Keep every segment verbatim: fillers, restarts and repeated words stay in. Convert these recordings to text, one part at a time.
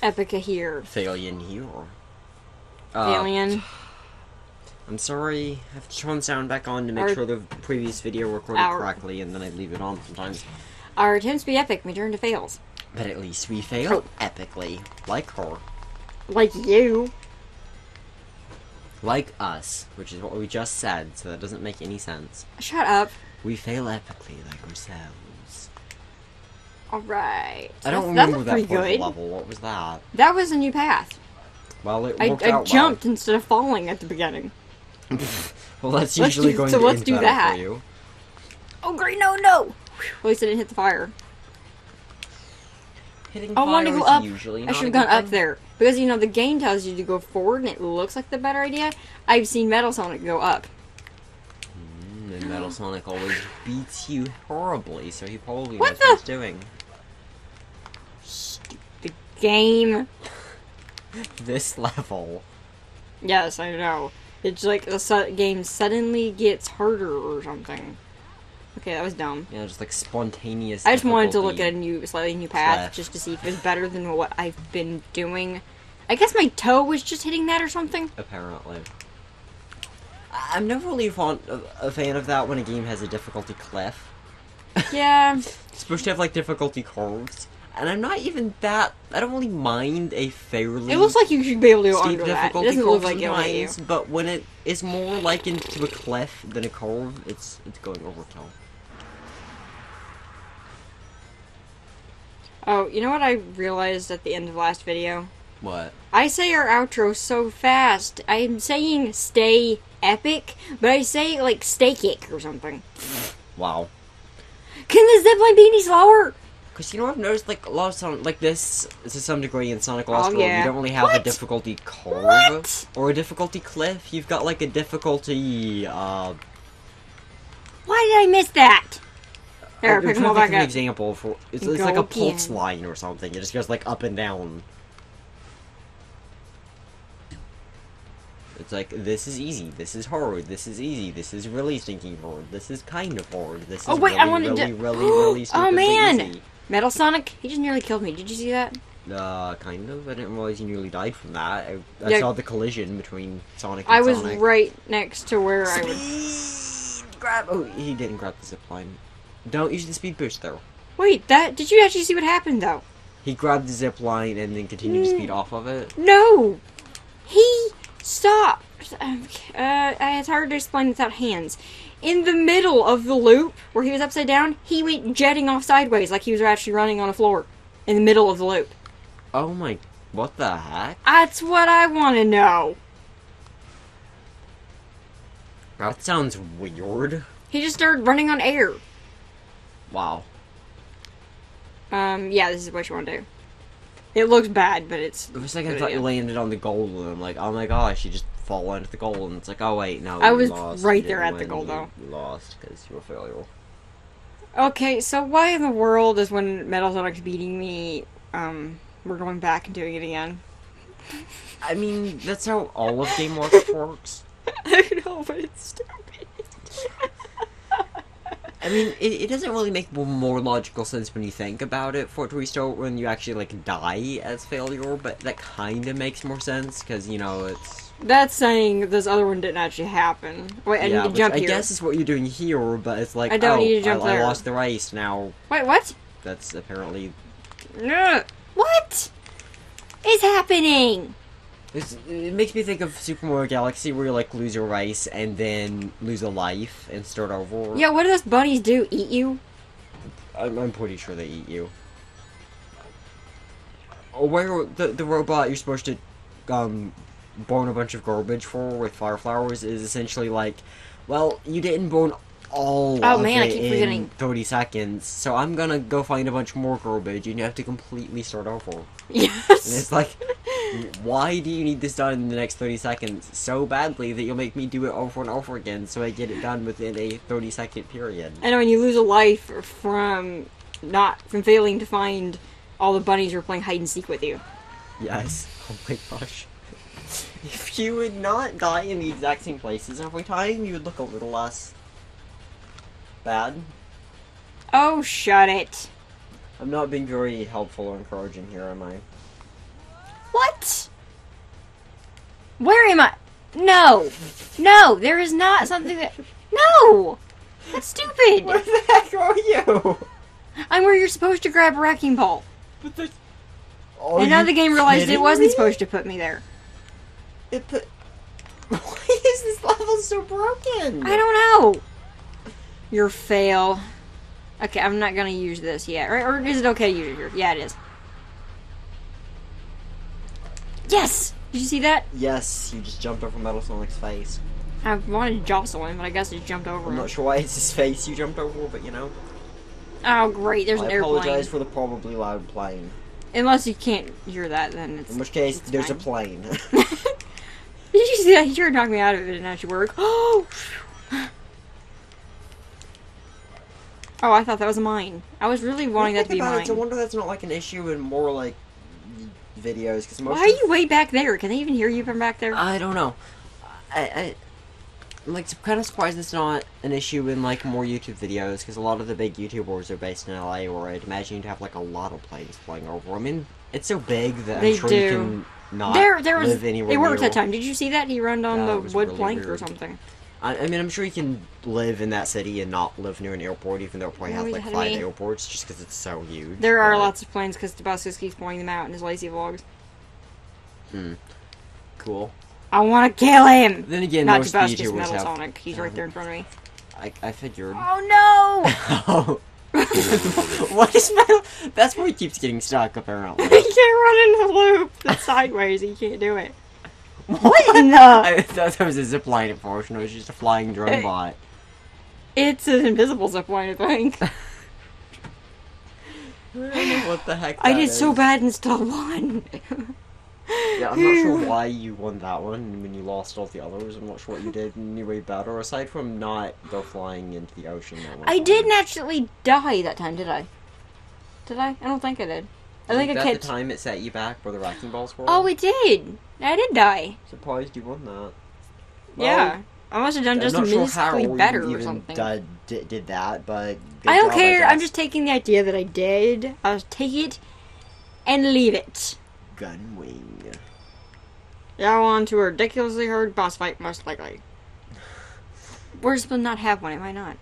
Epica here. Failure here. Alien. Uh, I'm sorry. I have to turn sound back on to make Our- sure the previous video recorded our- correctly, and then I leave it on sometimes. Our attempts be epic, we turn to fails. But at least we failed epically. Like her. Like you. Like us, which is what we just said, so that doesn't make any sense. Shut up. We fail epically like ourselves. Alright. I don't That's- remember that's that pretty part of the good. level. What was that? That was a new path. Well, it I, worked I out jumped instead of falling at the beginning. well. Well, that's Let's usually do- going so to let's end do better that. for you. Oh great, no, no! Whew, at least I didn't hit the fire. Hitting I wanted to fire go is up. usually I not should have a gone good up thing. there. Because, you know, the game tells you to go forward and it looks like the better idea. I've seen Metal Sonic go up. Mm, and Metal Sonic always beats you horribly, so he probably What knows the- what he's doing. The game. This level. Yes, I know. It's like the su- game suddenly gets harder or something. Okay, that was dumb. You know, just like spontaneous. I just wanted to look difficulty. at a new, slightly new path Cliff. just to see if it was better than what I've been doing. I guess my toe was just hitting that or something. Apparently. I- I'm never really fond of, a fan of that when a game has a difficulty cliff. Yeah. It's supposed to have like difficulty curves, and I'm not even that. I don't really mind a fairly. It looks like you should be able to go steep under that. It difficulty doesn't look curve like it'll hit you. sometimes, but when it is more likened to a cliff than a curve, it's it's going overkill. Oh, you know what I realized at the end of last video? What? I say our outro so fast. I'm saying stay epic, but I say like stay kick or something. Wow. Can the zipline be any slower? Because you know, I've noticed like a lot of Sonic, like this to some degree in Sonic Lost Oh, World, yeah. you don't really have a What? difficulty curve What? or a difficulty cliff. You've got like a difficulty. uh... Why did I miss that? There, I'm pick trying them all to think back of an up. example for it's, it's Go like a pulse again. line or something. It just goes like up and down. It's like this is easy, this is hard, this is easy, this is really stinking hard, this is kind of hard, this is Oh, wait, really, I wanted really, to- really, really, Oh, stupidly man! easy. Metal Sonic, he just nearly killed me. Did you see that? Uh, kind of. I didn't realize you nearly died from that. I, I Yeah. saw the collision between Sonic and I was Sonic. right next to where I was. Speed! Grab! Oh, he didn't grab the zip line. Don't use the speed boost though. Wait, that did you actually see what happened though? He grabbed the zip line and then continued to Mm. speed off of it. No, he stopped. Uh, it's hard to explain without hands. In the middle of the loop, where he was upside down, he went jetting off sideways like he was actually running on a floor. In the middle of the loop. Oh my... What the heck? That's what I want to know. That sounds weird. He just started running on air. Wow. Um, yeah, this is what you want to do. It looks bad, but it's... For a second I Good thought you idea. landed on the goal and I'm like, oh my gosh, you just fall into the goal and it's like, oh wait, no, I you was lost. right You there didn't at the goal, win, though. You lost because you're a failure. Okay, so why in the world is when Metal Sonic's beating me, um, we're going back and doing it again? I mean, that's how all of Game Watch works. I know, but it's stupid. I mean, it, it doesn't really make more logical sense when you think about it for it to restart when you actually, like, die as failure, but that kind of makes more sense, because, you know, it's... That's saying this other one didn't actually happen. Wait, I yeah, need to which jump I here. guess is what you're doing here, but it's like, I don't oh, need to jump I, I there. lost the race, now Wait, what? that's apparently... Ugh. What is happening? It's, it makes me think of Super Mario Galaxy, where you, like, lose your race, and then lose a life, and start over. Yeah, what do those bunnies do? Eat you? I'm, I'm pretty sure they eat you. Or where the, the robot you're supposed to, um, burn a bunch of garbage for with fire flowers is essentially like, well, you didn't burn all Oh, of man, I it keep in forgetting. thirty seconds, so I'm gonna go find a bunch more garbage, and you have to completely start over. And Yes. it's like, why do you need this done in the next thirty seconds so badly that you'll make me do it over and over again so I get it done within a thirty second period? I know, when you lose a life from not from failing to find all the bunnies who are playing hide and seek with you. Yes. Oh my gosh. If you would not die in the exact same places every time, you would look a little less bad. Oh, shut it. I'm not being very helpful or encouraging here, am I? What? Where am I? No. No, there is not something that... No! That's stupid! Where the heck are you? I'm where you're supposed to grab a wrecking ball. But the... And now the game realized it wasn't supposed to put me there. It put... Why is this level so broken? I don't know. Your fail. Okay, I'm not gonna use this yet. Or, or is it okay to use it here? Yeah, it is. Yes! Did you see that? Yes, you just jumped over Metal Sonic's face. I wanted to jostle him, but I guess I just jumped over I'm him. not sure why it's his face you jumped over, but you know. Oh, great. There's I an airplane. apologize for the probably loud plane. Unless you can't hear that, then it's... In which case, it's there's fine. a plane. Did you see that? He tried to knock me out of it, and it actually worked. Oh! Oh, I thought that was mine. I was really wanting that to be about mine. It, I wonder that's not like an issue in more like videos because most. Why are you way back there? Can they even hear you from back there? I don't know. I, I I'm like kind of surprised it's not an issue in like more YouTube videos because a lot of the big YouTubers are based in L A, where I'd imagine you'd have like a lot of planes flying over. I mean, it's so big that They I'm sure do. you can not There, there was. live anywhere It worked near that time. Did you see that? He ran on Yeah, the it was wood really plank or weird. something. I, I mean, I'm sure you can live in that city and not live near an airport, even though it probably No, has he's like ahead of five me. airports, just because it's so huge. There are but- lots of planes because Tabascus keeps pointing them out in his lazy vlogs. Hmm. Cool. I want to kill him. Then again, Not most Tabascus, YouTubers Metal have. Sonic. He's right there in front of me. I, I figured. Oh no! Oh. What is metal? That's where he keeps getting stuck, apparently. He can't run in the loop. That's sideways. He can't do it. What in the? I thought that was a zipline at first, and it was just a flying drone Hey. bot. It's an invisible zipline, I think. I don't know what the heck I that did so is. bad in Stall one. Yeah, I'm not sure why you won that one when you lost all the others. I'm not sure what you did any way better, aside from not go flying into the ocean that one I time. didn't actually die that time, did I? Did I? I don't think I did. I think I At kept... the time it set you back where the wrecking balls were. Oh, it did. I did die. Surprised you won that. Yeah. I must have done I'm just not a sure how minuscule you better or even something. Did, did, did that, but good I don't job, care. I'm guess. just taking the idea that I did. I'll take it and leave it. Gunwing. Now on to a ridiculously hard boss fight, most likely. We're supposed to not have one, am I not?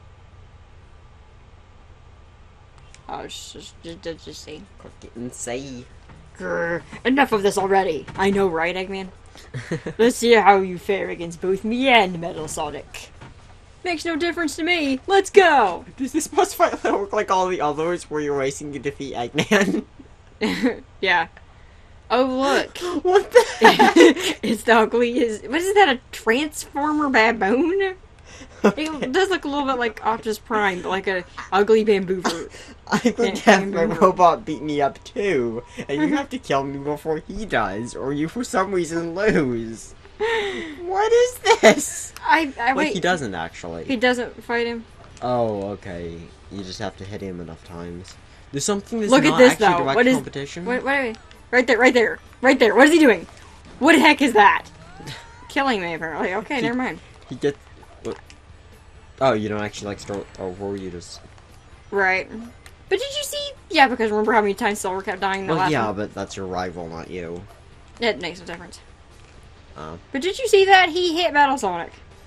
Oh, it's just, just, just, just see. Click it and say. Grr, enough of this already. I know, right, Eggman? Let's see how you fare against both me and Metal Sonic. Makes no difference to me. Let's go! Does this boss fight look like all the others where you're racing to defeat Eggman? Yeah. Oh, look. What the heck? It's the ugliest. What is that, a transformer baboon? It does look a little bit like Optimus Prime, but like a ugly bamboo fruit. I would have my robot beat me up too, and you have to kill me before he does, or you for some reason lose. What is this? I, I Like, wait. he doesn't actually. He doesn't fight him. Oh, okay. You just have to hit him enough times. There's something that's Look at not this, actually though. direct What is- competition. What, what, right there, right there, right there. What is he doing? What the heck is that? Killing me, apparently. Okay, He- never mind. He gets. What? Oh, you don't actually like start. Oh, were you just? Right. But did you see? Yeah, because remember how many times Silver kept dying in the Well, last yeah, one? but that's your rival, not you. It makes a difference. Oh. But did you see that? He hit Battle Sonic.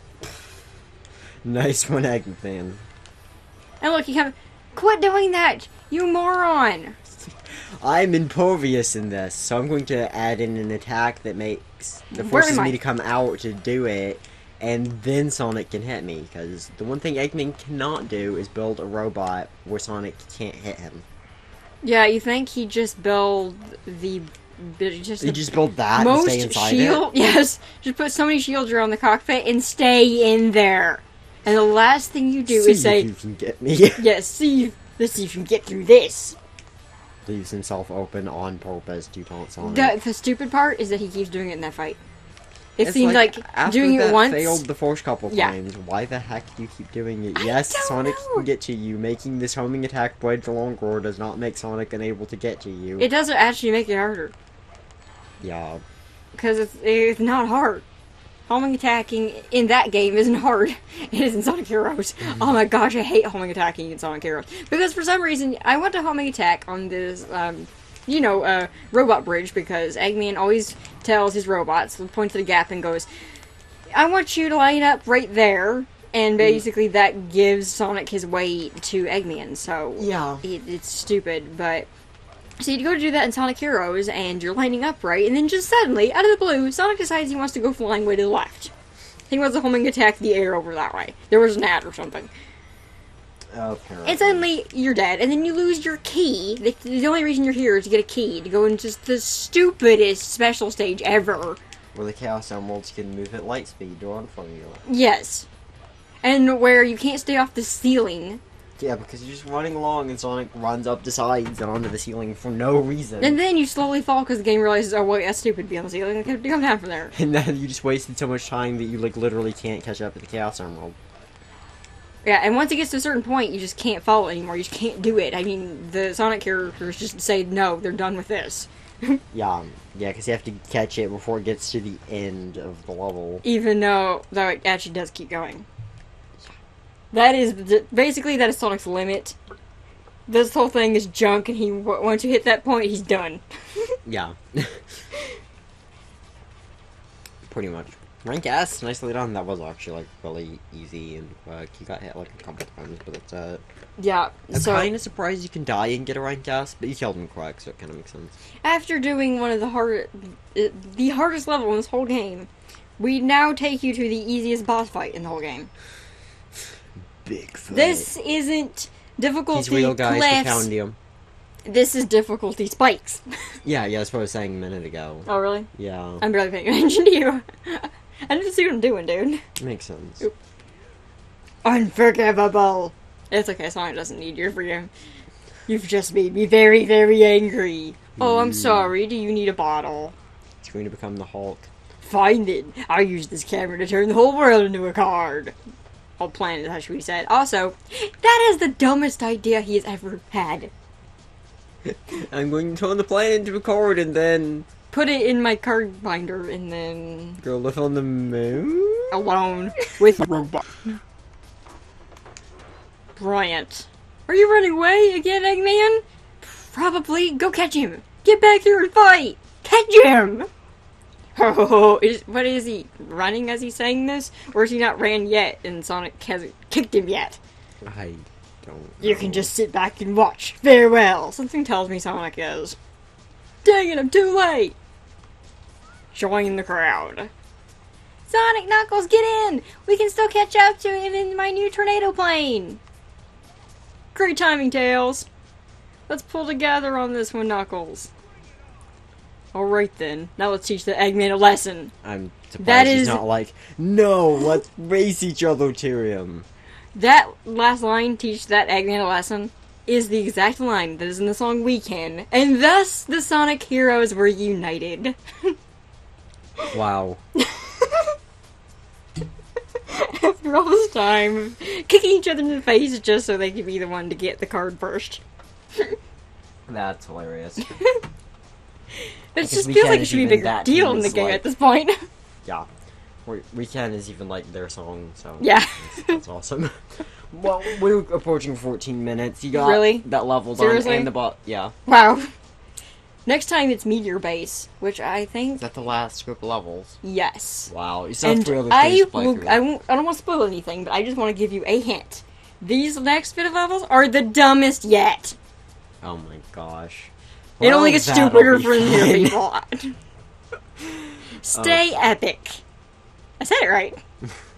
Nice one, Eggman. And look, he come. Quit doing that, you moron! I'm impervious in this, so I'm going to add in an attack that makes that Where forces am me I? to come out to do it, and then Sonic can hit me. Because the one thing Eggman cannot do is build a robot where Sonic can't hit him. Yeah, you think he just build the just You the just build that and most stay inside shield? Yes, just put so many shields around the cockpit and stay in there. And the last thing you it. do See is say, if you can get me. "Yes, see, if- let's see if you can get through this." Leaves himself open on purpose to taunt Sonic. The, the stupid part is that he keeps doing it in that fight. It It's seems like, after doing that it once. failed the first couple Yeah. times. Why the heck do you keep doing it? I Yes, don't Sonic know. can get to you. Making this homing attack blade longer does not make Sonic unable to get to you. It doesn't actually make it harder yeah. because it's it's not hard. Homing attacking in that game isn't hard. It is in Sonic Heroes. Oh my gosh, I hate homing attacking in Sonic Heroes because for some reason I went to homing attack on this um, you know, uh, robot bridge, because Eggman always tells his robots, points at a gap and goes, I want you to line up right there, and basically that gives Sonic his way to Eggman, so Yeah. it, it's stupid, but... So you go to do that in Sonic Heroes, and you're lining up right, and then just suddenly, out of the blue, Sonic decides he wants to go flying way to the left. He wants to homing attack the air over that way. There was an ad or something. Apparently. And suddenly, you're dead, and then you lose your key. The, the only reason you're here is to get a key, to go into the stupidest special stage ever. Where the Chaos Emeralds can move at light speed or in front of you. Yes. And where you can't stay off the ceiling. Yeah, because you're just running along and Sonic runs up the sides and onto the ceiling for no reason. And then you slowly fall because the game realizes, oh wait, that's stupid to be on the ceiling. Come down from there. And then you just wasted so much time that you like literally can't catch up with the Chaos Emerald. Yeah, and once it gets to a certain point, you just can't follow it anymore. You just can't do it. I mean, the Sonic characters just say, no, they're done with this. Yeah, yeah, because you have to catch it before it gets to the end of the level. Even though, though it actually does keep going. That is, basically, that is Sonic's limit. This whole thing is junk, and he once you hit that point, he's done. Yeah. Pretty much. Rank S, nicely done. That was actually, like, really easy, and uh, he got hit, like, a couple times, but that's, uh... Yeah, I'm so... kind of surprised you can die and get a rank S, but you killed him quick, so it kind of makes sense. After doing one of the hard, uh, the hardest level in this whole game, we now take you to the easiest boss fight in the whole game. Big fight. This isn't difficulty He's real, guys. We cliffs. found him. This is difficulty spikes. Yeah, yeah, that's what I was saying a minute ago. Oh, really? Yeah. I'm barely paying attention to you. I didn't see what I'm doing, dude. Makes sense. Oop. Unforgivable. It's okay, Sonic doesn't need your freedom. You've just made me very, very angry. Oh, I'm sorry. Do you need a bottle? He's going to become the Hulk. Fine then. I'll use this camera to turn the whole world into a card. Whole planet, that's what he said. Also, that is the dumbest idea he has ever had. I'm going to turn the planet into a card and then Put it in my card binder and then go live on the moon? alone with robot. Bryant. Are you running away again, Eggman? Probably. Go catch him. Get back here and fight. Catch him. Oh, is, what is he? Running as he's saying this? Or is he not ran yet and Sonic hasn't kicked him yet? I don't You know. can just sit back and watch. Farewell. Something tells me Sonic is. Dang it, I'm too late. Join the crowd. Sonic, Knuckles, get in! We can still catch up to him in my new tornado plane. Great timing, Tails. Let's pull together on this one, Knuckles. Alright then, now let's teach the Eggman a lesson. I'm surprised That he's is- not like, no, let's race each other to him. That last line, teach that Eggman a lesson, is the exact line that is in the song We Can, and thus the Sonic heroes were united. Wow. After all this time, kicking each other in the face just so they could be the one to get the card first. That's hilarious. It Because just We feels Can like it is should be a even bigger that deal in the team's game like- at this point. Yeah. We- Weekend is even like their song, so Yeah. that's, that's awesome. Well, we're approaching fourteen minutes. You got Really? that level done Seriously? and the bot. Yeah. Wow. Next time it's Meteor Base, which I think Is that the last group of levels? yes. Wow. You still have And three other I stages to play will, through. I won't I don't want to spoil anything, but I just want to give you a hint. These next bit of levels are the dumbest yet. Oh my gosh. It only Well, gets that'll stupider be from here, fun. people. Stay Oh. epic. I said it right.